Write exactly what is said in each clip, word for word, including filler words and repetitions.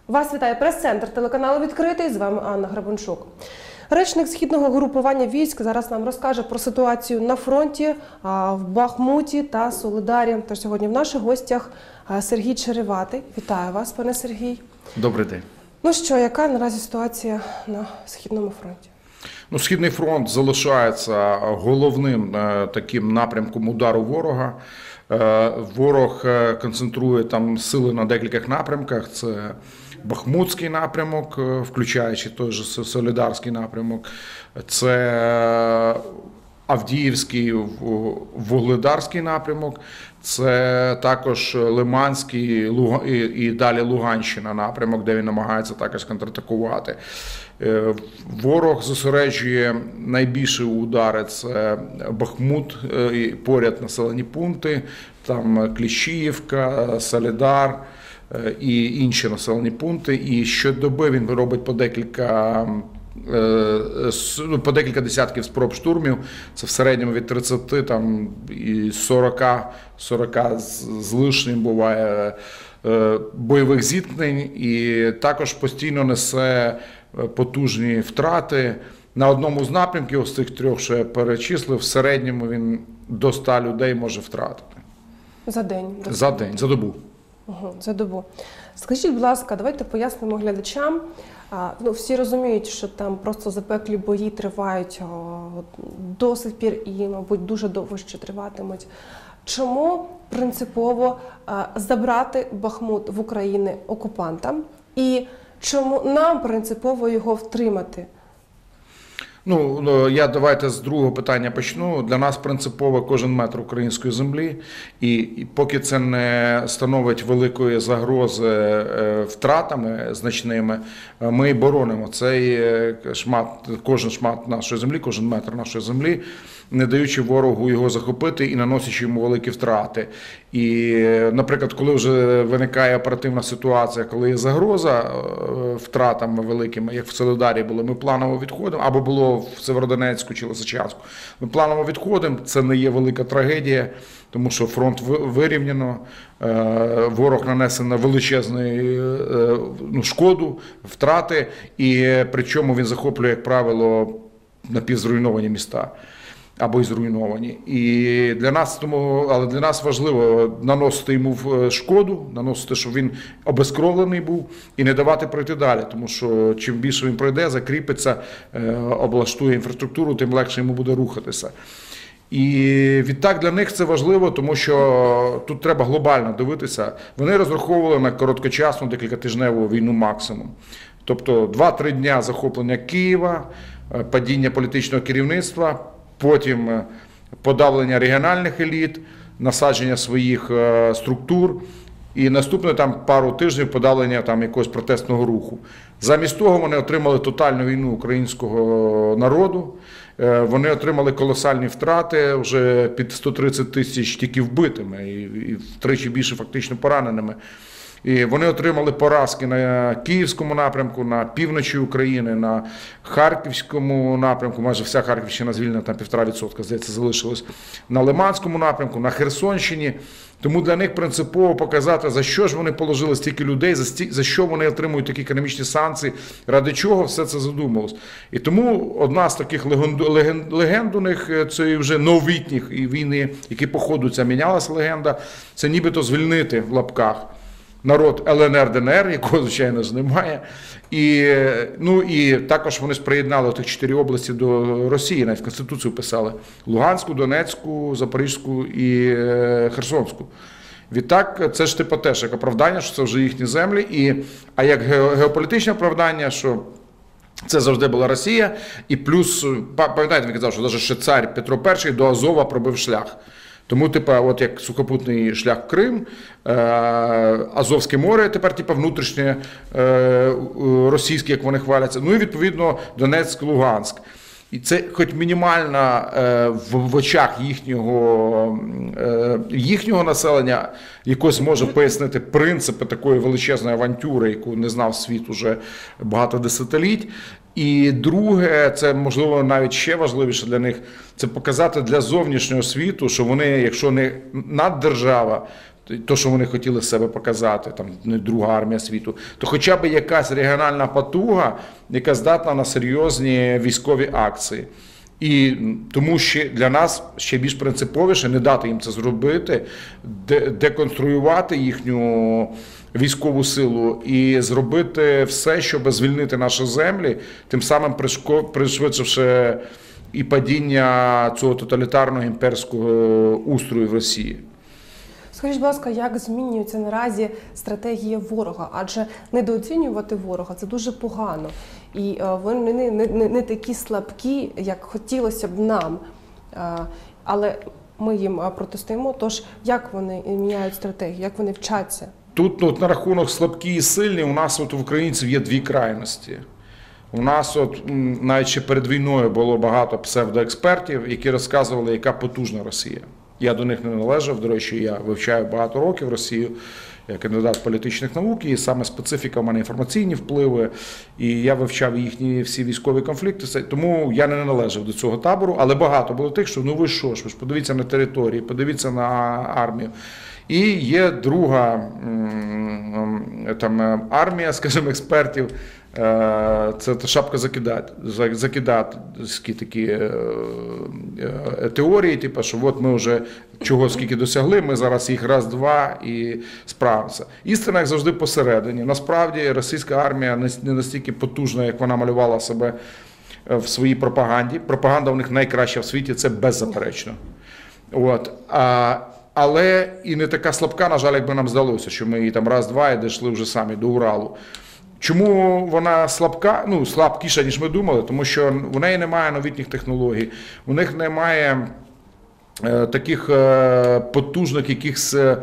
Вас вітає прес-центр телеканалу «Відкритий», з вами Анна Грабунчук. Речник Східного групування військ зараз нам розкаже про ситуацію на фронті, в Бахмуті та Солидарі. Тож сьогодні в наших гостях Сергій Череватий. Вітаю вас, пане Сергій. Добрий день. Ну що, яка наразі ситуація на Східному фронті? Ну, Східний фронт залишається головним таким напрямком удару ворога. Ворог концентрує там сили на декількох напрямках. Це Бахмутський напрямок, включаючи той же Солидарський напрямок. Це Авдіївський, Вугледарський напрямок. Це також Лиманський і далі Луганщина напрямок, де він намагається також контратакувати. Ворог зосереджує найбільші удари, це Бахмут, поряд населені пункти, там Кліщіївка, Солидар і інші населені пункти. І щодоби він робить по декілька по декілька десятків спроб штурмів, це в середньому від тридцяти там, і сорока з лишнім буває бойових зіткнень, і також постійно несе потужні втрати. На одному з напрямків, з цих трьох, що я перечислив, в середньому він до ста людей може втратити. За день? За день, за добу. Угу, за добу. Скажіть, будь ласка, давайте пояснимо глядачам. Ну, всі розуміють, що там просто запеклі бої тривають до сих пір і, мабуть, дуже довго ще триватимуть. Чому принципово забрати Бахмут в Україні окупантам і чому нам принципово його втримати? Ну, я давайте з другого питання почну. Для нас принципово кожен метр української землі, і, і поки це не становить великої загрози е, втратами значними, ми боронимо цей шмат, кожен шмат нашої землі, кожен метр нашої землі, не даючи ворогу його захопити і наносячи йому великі втрати. І, наприклад, коли вже виникає оперативна ситуація, коли є загроза втратами великими, як в Солидарі було, ми планово відходимо, або було в Северодонецьку чи Лисичанську, ми планово відходимо, це не є велика трагедія, тому що фронт вирівняно, ворог нанесено величезну ну, шкоду, втрати, і причому він захоплює, як правило, напівзруйновані міста. Або й зруйновані. І для нас, тому, але для нас важливо наносити йому шкоду, наносити, щоб він обезкровлений був, і не давати пройти далі. Тому що чим більше він пройде, закріпиться, облаштує інфраструктуру, тим легше йому буде рухатися. І відтак для них це важливо, тому що тут треба глобально дивитися. Вони розраховували на короткочасну декількатижневу війну максимум. Тобто два-три дня захоплення Києва, падіння політичного керівництва, потім подавлення регіональних еліт, насадження своїх структур і наступне там пару тижнів подавлення там якогось протестного руху. Замість того вони отримали тотальну війну українського народу, вони отримали колосальні втрати, вже під сто тридцять тисяч тільки вбитими і втричі більше фактично пораненими. І вони отримали поразки на Київському напрямку, на півночі України, на Харківському напрямку, майже вся Харківщина звільнена, там півтора відсотка, здається, залишилось, на Лиманському напрямку, на Херсонщині. Тому для них принципово показати, за що ж вони положили стільки людей, за, сті... за що вони отримують такі економічні санкції, ради чого все це задумалось. І тому одна з таких легенд, легенд... легенд у них, це вже новітніх війни, які по ходу ця мінялася легенда, це нібито звільнити в лапках народ Л Н Р Д Н Р, якого, звичайно ж, немає. І, ну, і також вони ж приєднали тих чотири області до Росії, навіть в Конституцію писали. Луганську, Донецьку, Запорізьку і Херсонську. Відтак, це ж типу теж як оправдання, що це вже їхні землі. І, а як геополітичне оправдання, що це завжди була Росія. І плюс, пам'ятаєте, він казав, що навіть ще цар Петро І до Азова пробив шлях. Тому, типу, от як сухопутний шлях в Крим, Азовське море, тепер типу, внутрішнє російське, як вони хваляться, ну і відповідно Донецьк, Луганськ. І це хоч мінімально в очах їхнього, їхнього населення якось може пояснити принципи такої величезної авантюри, яку не знав світ уже багато десятиліть. І друге, це можливо навіть ще важливіше для них, це показати для зовнішнього світу, що вони, якщо не наддержава, то, що вони хотіли себе показати, там не друга армія світу, то хоча б якась регіональна потуга, яка здатна на серйозні військові акції. І тому ще для нас ще більш принциповіше не дати їм це зробити, деконструювати їхню військову силу і зробити все, щоб звільнити наші землі, тим самим пришвидшивши і падіння цього тоталітарного імперського устрою в Росії. Скажіть, будь ласка, як змінюється наразі стратегія ворога? Адже недооцінювати ворога – це дуже погано. І вони не, не, не, не такі слабкі, як хотілося б нам. Але ми їм протистоїмо. Тож, як вони міняють стратегію, як вони вчаться? Тут ну, на рахунок слабкі і сильні у нас от, в українців є дві крайності. У нас от, навіть ще перед війною було багато псевдоекспертів, які розказували, яка потужна Росія. Я до них не належав, до речі, я вивчаю багато років Росію, я кандидат політичних наук, і саме специфіка в мене інформаційні впливи, і я вивчав їхні всі військові конфлікти, тому я не належав до цього табору, але багато було тих, що ну ви що ж, ви ж подивіться на території, подивіться на армію. І є друга там, армія, скажімо, експертів, це шапка закидательські такі теорії, типу, що от ми вже чого скільки досягли, ми зараз їх раз-два і справимося. Істина, як завжди, посередині. Насправді, російська армія не настільки потужна, як вона малювала себе в своїй пропаганді. Пропаганда у них найкраща в світі, це беззаперечно. От. А Але і не така слабка, на жаль, як би нам здалося, що ми її там раз-два і дійшли вже самі до Уралу. Чому вона слабка? Ну, слабкіша, ніж ми думали, тому що у неї немає новітніх технологій, у них немає е, таких е, потужних якихось е,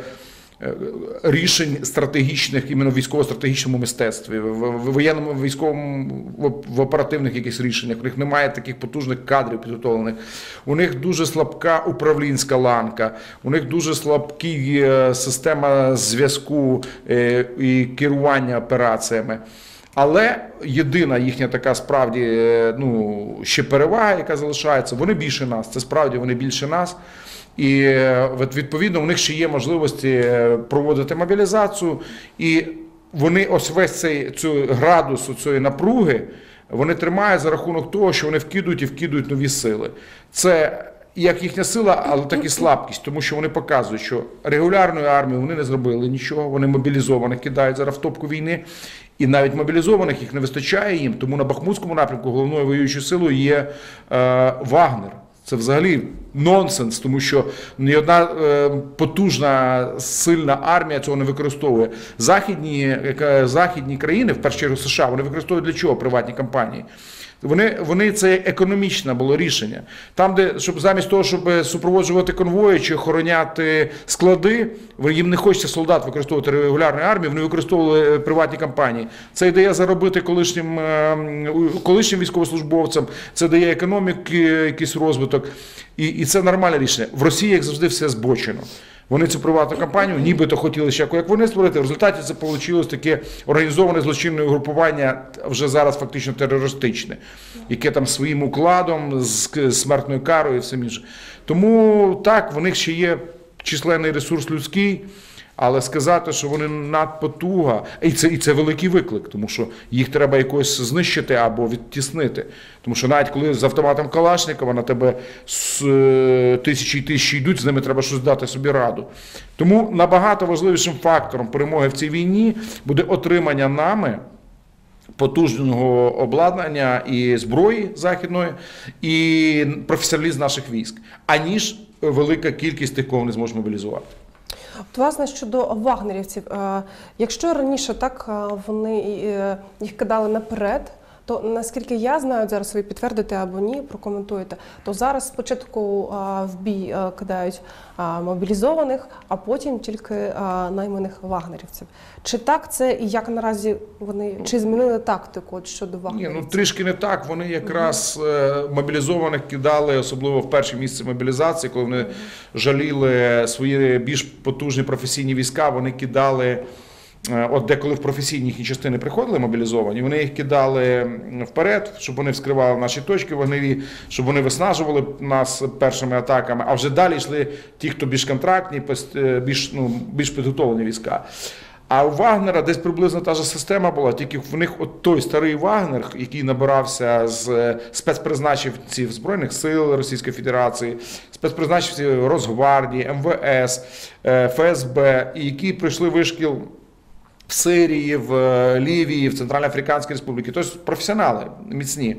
рішень стратегічних, іменно в військово-стратегічному мистецтві, в воєнному, військовому, в оперативних якихось рішеннях. У них немає таких потужних кадрів підготовлених. У них дуже слабка управлінська ланка, у них дуже слабкі система зв'язку і керування операціями. Але єдина їхня така справді ну, ще перевага, яка залишається, вони більше нас. Це справді вони більше нас. І відповідно у них ще є можливості проводити мобілізацію, і вони ось весь цей цю градус цієї напруги вони тримають за рахунок того, що вони вкидують і вкидують нові сили. Це як їхня сила, але так і слабкість, тому що вони показують, що регулярною армією вони не зробили нічого, вони мобілізованих кидають зараз в топку війни, і навіть мобілізованих їх не вистачає їм, тому на Бахмутському напрямку головною воюючою силою є е, Вагнер. Це взагалі нонсенс, тому що ні одна е, потужна, сильна армія цього не використовує. Західні, е, західні країни, в першу чергу США, вони використовують для чого приватні компанії? Вони, вони це економічне було рішення. Там, де щоб замість того, щоб супроводжувати конвої чи охороняти склади, їм не хочеться солдат використовувати регулярної армії, вони використовували приватні компанії. Це дає заробити колишнім, колишнім військовослужбовцям, це дає економіки, якийсь розвиток. І, і це нормальне рішення. В Росії, як завжди, все збочено. Вони цю приватну компанію нібито хотіли ще як вони створити. В результаті це вийшло таке організоване злочинне угрупування, вже зараз фактично терористичне, яке там своїм укладом, з смертною карою і все інше. Тому так, в них ще є численний ресурс людський, але сказати, що вони надпотуга, і це, і це великий виклик, тому що їх треба якось знищити або відтіснити. Тому що навіть коли з автоматом Калашникова на тебе тисячі і тисячі йдуть, з ними треба щось дати собі раду. Тому набагато важливішим фактором перемоги в цій війні буде отримання нами потужного обладнання і зброї західної, і професіоналізм наших військ, аніж велика кількість тих, кого не зможуть мобілізувати. От, власне, щодо вагнерівців, якщо раніше так вони їх кидали наперед, то наскільки я знаю, зараз ви підтвердите або ні, прокоментуєте, то зараз спочатку в бій кидають мобілізованих, а потім тільки найманих вагнерівців. Чи так це і як наразі вони, чи змінили тактику от щодо вагнерівців? Ні, ну трішки не так. Вони якраз угу. мобілізованих кидали, особливо в перші місяці мобілізації, коли вони жаліли свої більш потужні професійні війська, вони кидали от деколи в професійні їхні частини приходили мобілізовані, вони їх кидали вперед, щоб вони вскривали наші точки вогневі, щоб вони виснажували нас першими атаками, а вже далі йшли ті, хто більш контрактні, більш, ну, більш підготовлені війська. А у Вагнера десь приблизно та ж система була, тільки в них от той старий Вагнер, який набирався з спецпризначенців Збройних сил Російської Федерації, спецпризначенців Росгвардії, ем ве ес, еф ес бе, і які пройшли вишкіл в Сирії, в Лівії, в Центральноафриканській Республіці, тобто професіонали міцні.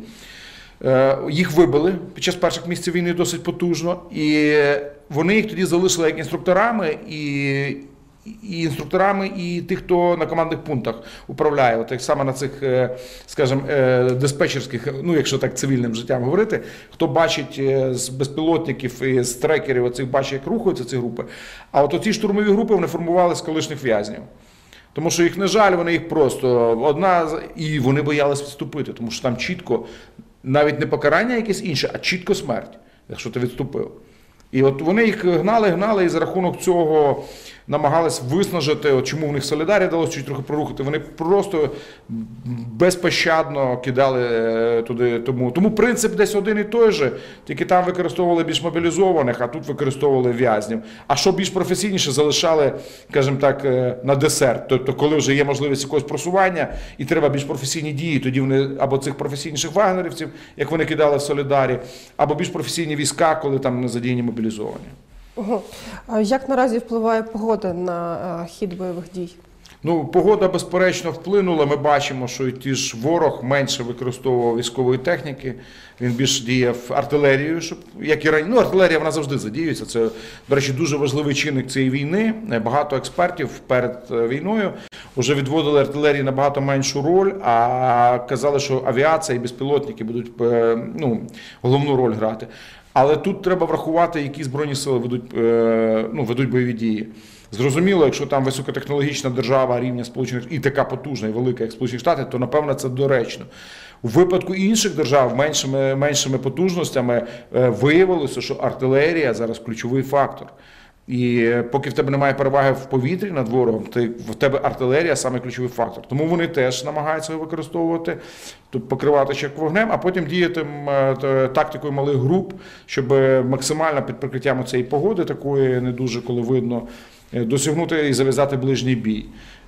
Їх вибили під час перших місяців війни досить потужно, і вони їх тоді залишили як інструкторами, і, і інструкторами, і тих, хто на командних пунктах управляє, от як саме на цих, скажімо, диспетчерських, ну якщо так цивільним життям говорити, хто бачить з безпілотників і з трекерів, оцих бачить, як рухаються ці групи. А от оці штурмові групи вони формували з колишніх в'язнів. Тому що їх не жаль, вони їх просто одна, і вони боялись відступити, тому що там чітко, навіть не покарання якесь інше, а чітко смерть, якщо ти відступив. І от вони їх гнали, гнали, і за рахунок цього намагались виснажити, от чому в них Солідарія вдалося чуть трохи прорухати, вони просто безпощадно кидали туди. Тому, тому принцип десь один і той же, тільки там використовували більш мобілізованих, а тут використовували в'язнів. А що більш професійніше, залишали, скажімо так, на десерт. Тобто, коли вже є можливість якогось просування і треба більш професійні дії, тоді вони або цих професійніших вагнерівців, як вони кидали в Солідарі, або більш професійні війська, коли там не задіяні мобілізовані. Угу. А як наразі впливає погода на хід бойових дій? Ну, погода, безперечно, вплинула. Ми бачимо, що і ті ж ворог менше використовував військової техніки, він більше діяв артилерією, щоб, як і раніше. Ну, артилерія, вона завжди задіюється. Це, до речі, дуже важливий чинник цієї війни. Багато експертів перед війною вже відводили артилерії набагато меншу роль, а казали, що авіація і безпілотники будуть, ну, головну роль грати. Але тут треба врахувати, які Збройні сили ведуть, ну, ведуть бойові дії. Зрозуміло, якщо там високотехнологічна держава рівня Сполучених і така потужна і велика, як Сполучені Штати, то, напевно, це доречно. У випадку інших держав меншими, меншими потужностями виявилося, що артилерія зараз ключовий фактор. І поки в тебе немає переваги в повітрі над ворогом, ти, в тебе артилерія – саме ключовий фактор. Тому вони теж намагаються його використовувати, тобто покривати ще вогнем, а потім діяти тактикою малих груп, щоб максимально під прикриттям цієї погоди, такої не дуже, коли видно, досягнути і зав'язати ближній бій.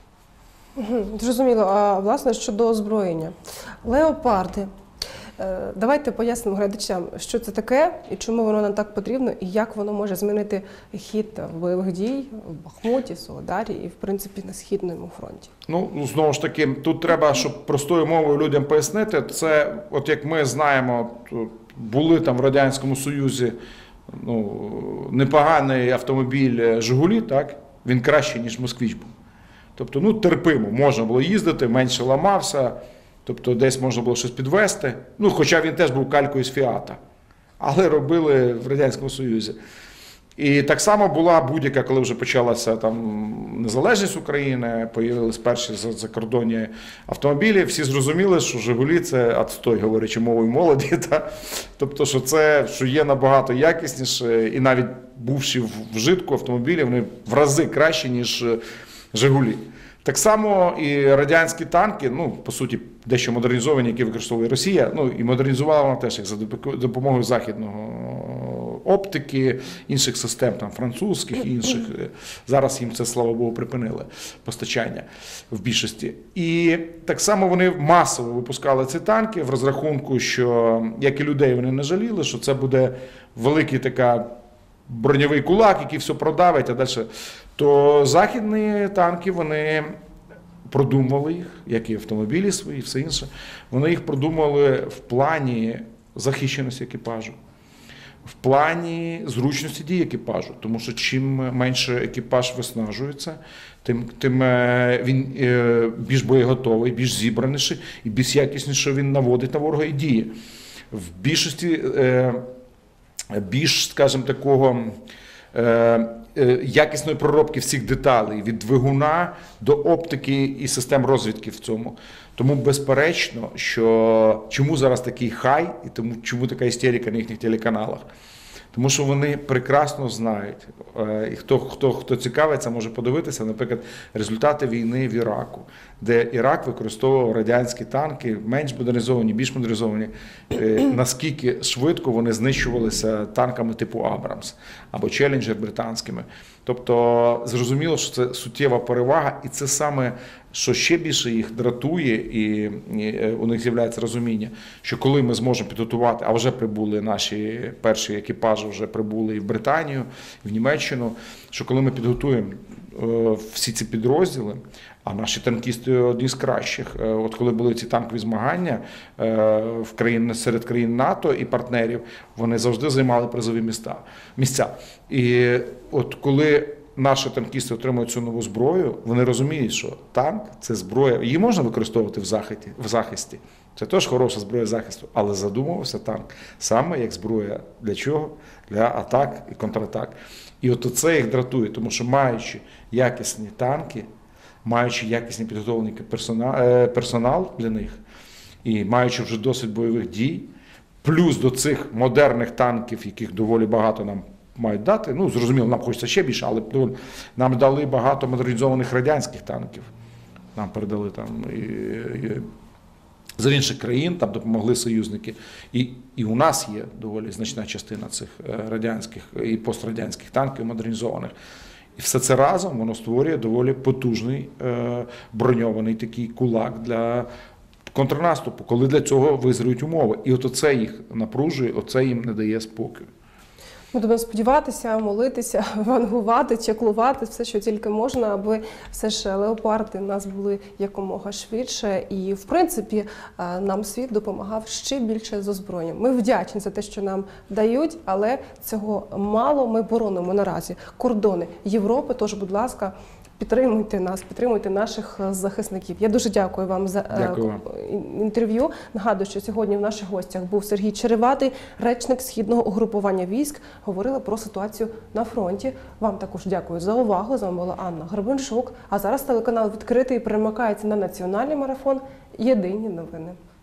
Зрозуміло. А, власне, щодо озброєння. Леопарди. Давайте пояснимо глядачам, що це таке, і чому воно нам так потрібно, і як воно може змінити хід бойових дій в Бахмуті, Солидарі і, в принципі, на Східному фронті. Ну, знову ж таки, тут треба, щоб простою мовою людям пояснити, це, от як ми знаємо, були там в Радянському Союзі, ну, непоганий автомобіль «Жигулі», так? Він кращий, ніж «Москвич» був. Тобто, ну, терпимо, можна було їздити, менше ламався, тобто десь можна було щось підвести. Ну, хоча він теж був калькою з «Фіата», але робили в Радянському Союзі. І так само була будь-яка, коли вже почалася там незалежність України, появились перші закордонні автомобілі, всі зрозуміли, що «Жигулі» – це відстой, говорячи мовою молоді. Та? Тобто, що це, що є набагато якісніше, і навіть бувши в вжитку автомобілі, вони в рази кращі, ніж «Жигулі». Так само і радянські танки, ну, по суті, дещо модернізовані, які використовує Росія, ну, і модернізувала вона теж їх за допомогою західного оптики, інших систем, там, французьких і інших. Зараз їм це, слава Богу, припинили постачання в більшості. І так само вони масово випускали ці танки в розрахунку, що, як і людей, вони не жаліли, що це буде великий така броньовий кулак, який все продавить, а далі. То західні танки, вони продумували їх, як і автомобілі свої, і все інше. Вони їх продумували в плані захищеності екіпажу, в плані зручності дій екіпажу. Тому що чим менше екіпаж виснажується, тим, тим він більш боєготовий, більш зібраніший і більш якісніше він наводить на ворога і діє. В більшості більш, скажімо, такого якісної проробки всіх деталей, від двигуна до оптики і систем розвідки в цьому. Тому безперечно, що чому зараз такий хай і тому чому така істерика на їхніх телеканалах. Тому що вони прекрасно знають, е, і хто, хто, хто цікавиться, може подивитися, наприклад, результати війни в Іраку, де Ірак використовував радянські танки, менш модернізовані, більш модернізовані, е, наскільки швидко вони знищувалися танками типу Абрамс або Челленджер британськими. Тобто зрозуміло, що це суттєва перевага, і це саме, що ще більше їх дратує, і, і у них з'являється розуміння, що коли ми зможемо підготувати, а вже прибули наші перші екіпажі, вже прибули і в Британію, і в Німеччину, що коли ми підготуємо е, всі ці підрозділи, а наші танкісти одні з кращих. Е, от коли були ці танкові змагання е, в країн, серед країн НАТО і партнерів, вони завжди займали призові міста, місця. І от коли наші танкісти отримують цю нову зброю, вони розуміють, що танк – це зброя, її можна використовувати в захисті, в захисті. Це теж хороша зброя захисту, але задумувався танк саме як зброя для чого? Для атак і контратак. І от це їх дратує, тому що маючи якісні танки, маючи якісний підготовлений персонал, персонал для них, і маючи вже досвід бойових дій, плюс до цих модерних танків, яких доволі багато нам мають дати, ну, зрозуміло, нам хочеться ще більше, але нам дали багато модернізованих радянських танків. Нам передали там і, і з інших країн, там допомогли союзники. І, і у нас є доволі значна частина цих радянських і пострадянських танків модернізованих. І все це разом воно створює доволі потужний е, броньований такий кулак для контрнаступу, коли для цього визріють умови. І от оце їх напружує, оце їм не дає спокою. Ми будемо сподіватися, молитися, вангувати, чеклувати, все, що тільки можна, аби все ж леопарди в нас були якомога швидше. І, в принципі, нам світ допомагав ще більше з озброєнням. Ми вдячні за те, що нам дають, але цього мало. Ми боронимо наразі кордони Європи, тож, будь ласка, підтримуйте нас, підтримуйте наших захисників. Я дуже дякую вам за дякую вам. інтерв'ю. Нагадую, що сьогодні в наших гостях був Сергій Череватий, речник Східного угрупування військ. Говорили про ситуацію на фронті. Вам також дякую за увагу. З вами була Анна Гребеншук. А зараз телеканал відкритий перемикається на національний марафон «Єдині новини».